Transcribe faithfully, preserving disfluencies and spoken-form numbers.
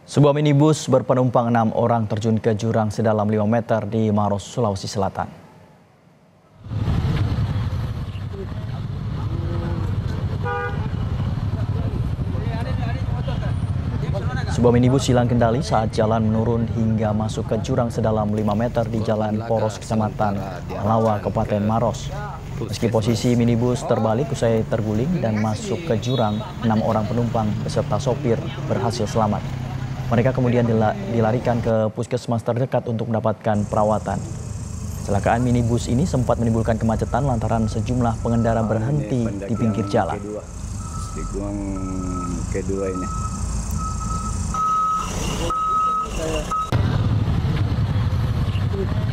Sebuah minibus berpenumpang enam orang terjun ke jurang sedalam lima meter di Maros, Sulawesi Selatan. Sebuah minibus hilang kendali saat jalan menurun hingga masuk ke jurang sedalam lima meter di Jalan Poros, Kecamatan Malawa, Kabupaten Maros. Meski posisi minibus terbalik usai terguling dan masuk ke jurang, enam orang penumpang beserta sopir berhasil selamat. Mereka kemudian dilarikan ke puskesmas terdekat untuk mendapatkan perawatan. Kecelakaan minibus ini sempat menimbulkan kemacetan lantaran sejumlah pengendara berhenti di pinggir jalan. Tikungan kedua ini. Saya